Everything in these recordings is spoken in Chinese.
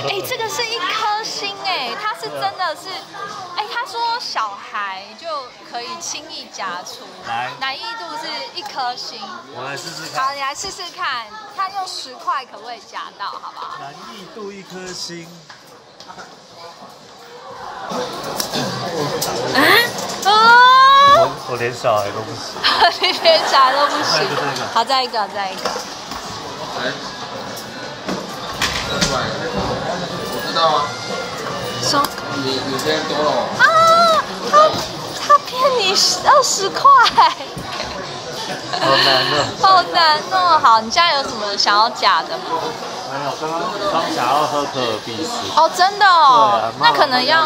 哎，这个是1颗星哎，它是真的是，哎，他说小孩就可以轻易夹出，难易度是1颗星。 我来试试看。 好，你来试试看，看用10块可不可以夹到，好不好？ 难易度1颗星。我连小孩都不行。 你连小孩都不行。好，再一个。 我知道啊。 说你现在多了。 啊，他骗你20块。 好难哦。 好难哦。好，你现在有什么想要夹的吗？ 没有，刚想要喝可尔必斯。 哦，真的哦。 对啊。 那可能要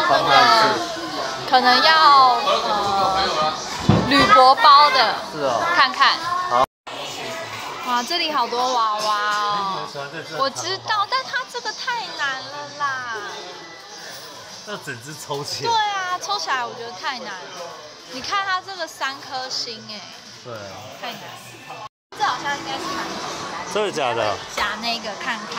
铝箔包的。 是哦。 看看。 好。 哇，这里好多娃娃哦。我知道，但它这个太难了啦。 要整只抽起来。 对啊，抽起来我觉得太难了。你看它这个3颗星哎。 对啊。 太难了。这好像应该是蛮简单的。 真的假的？ 夹那个看看。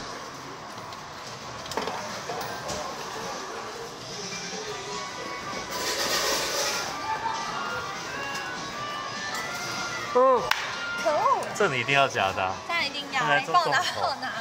嗯。 可恶！ 这你一定要夹的。 当然一定要，来帮我拿。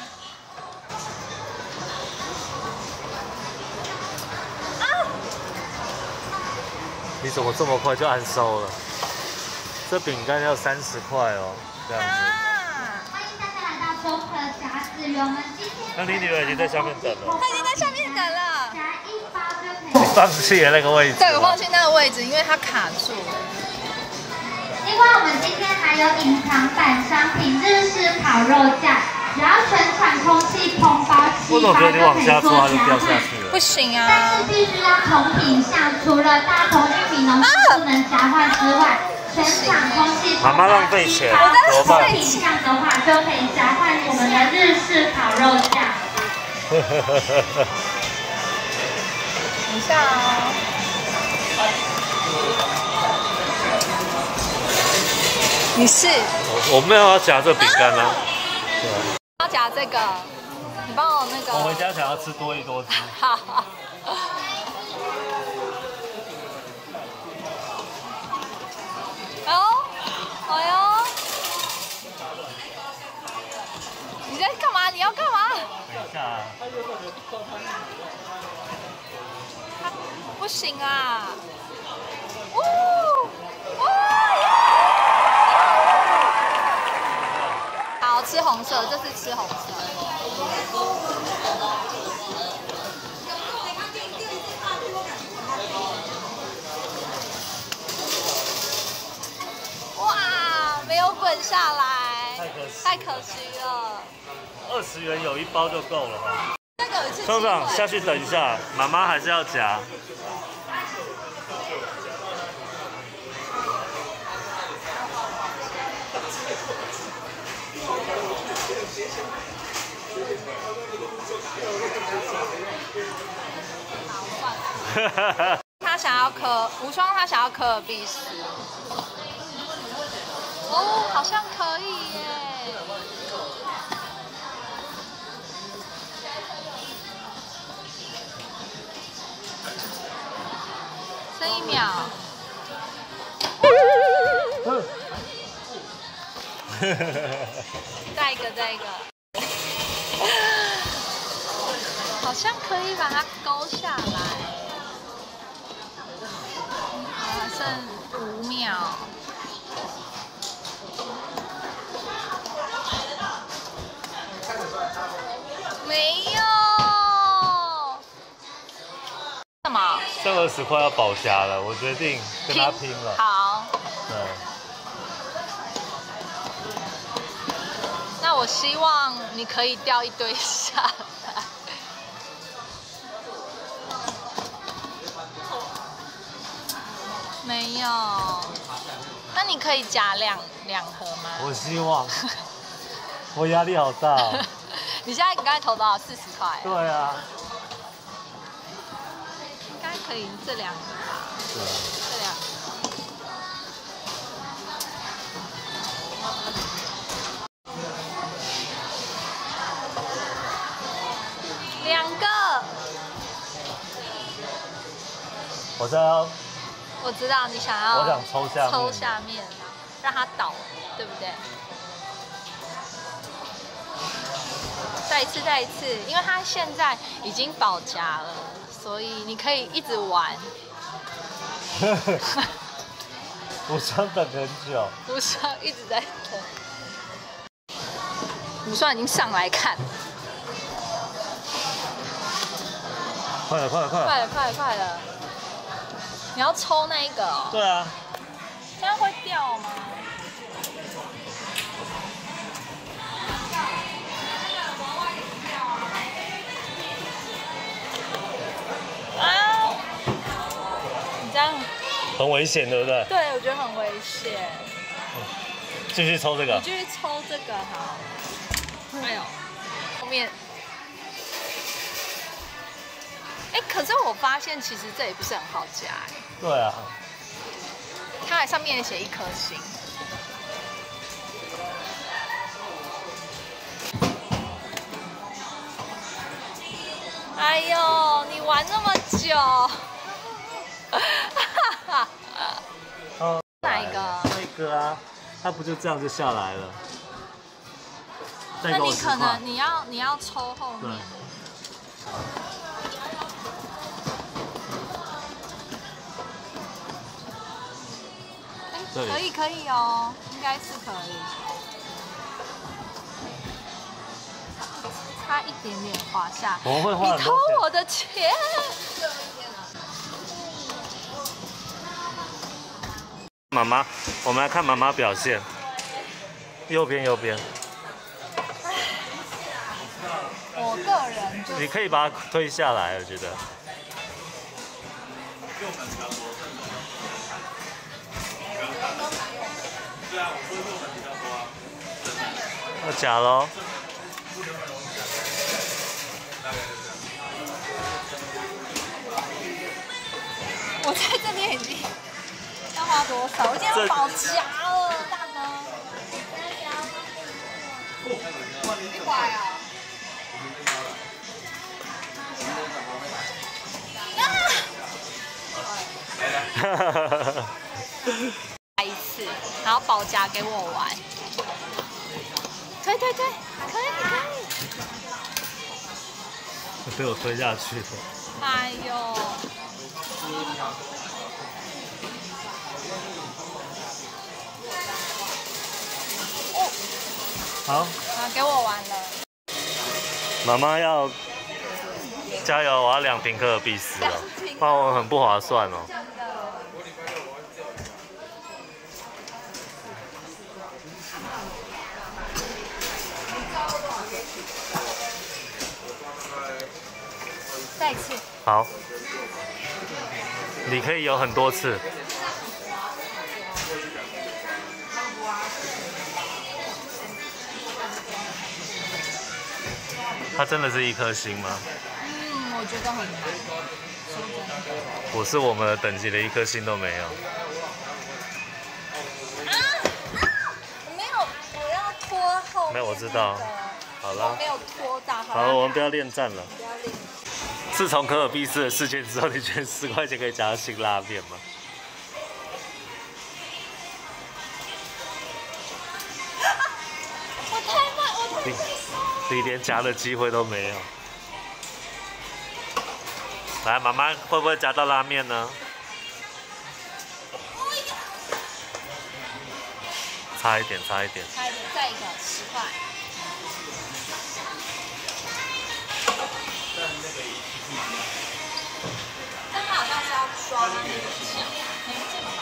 你怎么这么快就按收了？这饼干要30块哦，这样子。 欢迎大家来到中和夹子鱼，我们今天。 那你女儿已经在下面等了。 她已经在下面等了。 夹1包就可以。 你放弃了那个位置。 对，我放弃那个位置，因为它卡住了。 另外，我们今天还有隐藏版商品日式烤肉酱，只要全场空气膨包7包就可以做夹换。 不行啊！ 但是必须要同品项，除了大同玉米浓不能夹换之外，全场空气膨包7包同品项的话，就可以夹换我们的日式烤肉酱。 等一下哦。你是？ 我没有要夹这饼干啊。 要夹这个，你帮我那个。 我回家想要吃多一多汁。 好。哎呦！你在干嘛？你要干嘛？ 等一下。 不行啊！好，吃红色，这是吃红色。哇，没有滚下来，太可惜了。 20元有1包就够了吧？ 那个有一次。 厂长下去等一下，妈妈还是要夹。 他想要无双，他想要可尔必斯。哦，好像可以耶。剩1秒。再一个。好像可以把它勾下来。还剩5秒。没有。什么？ 剩20块要保夹了，我决定跟他拼了。 好。 对。 那我希望你可以掉一堆下来。没有。那你可以夹2盒吗？ 我希望。我压力好大哦。 你现在刚才投多少？40块。 对啊。 应该可以这2个吧？ 对。 这2个。 2个。我知道你想要。 我想抽下面，让它倒，对不对？再一次，因为它现在已经保夹了，所以你可以一直玩。 无双等很久。 无双一直在等。无双已经上来看。 快了！ 你要抽那一个哦。 对啊。 这样会掉吗？啊！你这样很危险，对不对？ 对，我觉得很危险。 继续抽这个。 你继续抽这个好。哎呦，后面。哎，可是我发现其实这也不是很好夹哎。 对啊。 它还上面也写1颗星。哎呦，你玩那么久，哪一个？ 那个啊，它不就这样就下来了？ 那你可能你要抽后面。可以哦，应该是可以。差一点点滑下。 我会花很多钱。 你偷我的钱！ 妈妈，我们来看妈妈表现。右边。 我个人就你可以把它推下来，我觉得。对啊，我说右门比较多啊。要夹喽。 我在这边已经要花多少？我已经要保夹了，大哥。100啊！来一次，然后保夹给我玩。可以。 被我推下去了。 哎呦！哦， 好， 给我玩了。 妈妈要加油，我要2瓶可尔必斯哦，不然我很不划算哦。 再一次。 好，你可以有很多次。它真的是1颗星吗？ 我觉得很难。说真的。 我是我们的等级的1颗星都没有。 没有，我要拖后面。 没有，我知道。好了。 没有拖到。 好了，我们不要恋战了。 不要恋。 自从可尔必斯的事件之后，你觉得10块钱可以夹到新拉面吗？ 我太慢。 你连夹的机会都没有。来，妈妈会不会夹到拉面呢？差一点。 再一个10块。但它好像是要刷那个奖，这个蛮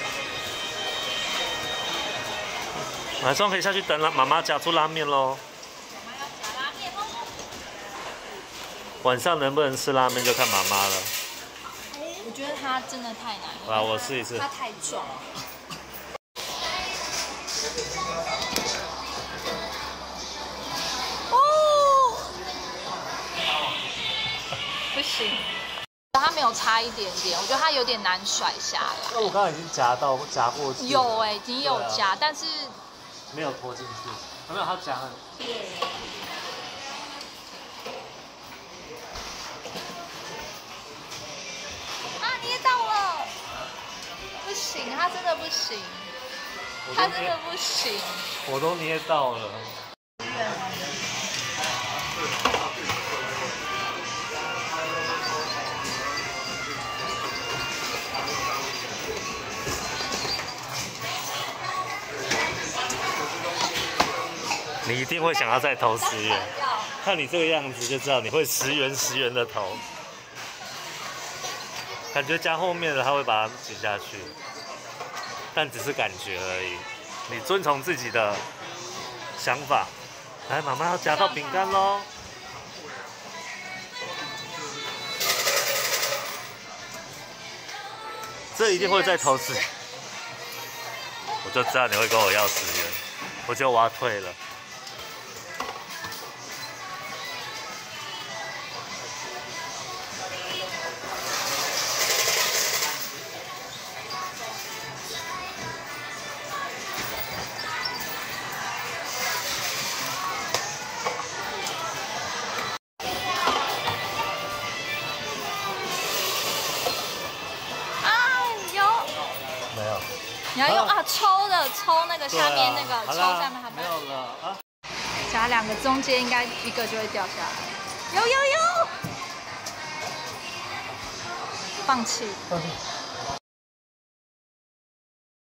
贵的。 马上可以下去等了，妈妈夹出拉面喽。 妈妈要夹拉面喽。 晚上能不能吃拉面就看妈妈了。 我觉得它真的太难了。 来，我试一次。 它太重了。不行，它没有差一点点，我觉得它有点难甩下来。 那我刚刚已经夹过去。 有哎，你有夹，但是没有拖进去。没有，它夹很。 他真的不行，他真的不行。 我都捏到了。你一定会想要再投10元，看你这个样子就知道你会10元10元的投，感觉加后面的他会把它挤下去，但只是感觉而已。你遵从自己的想法。来，妈妈要夹到饼干喽！这一定会再投10元，我就知道你会跟我要10元，我觉得我要退了。 你要用抽那个下面那个，抽下面它没有了啊。 夹2个，中间应该1个就会掉下来。有，放弃。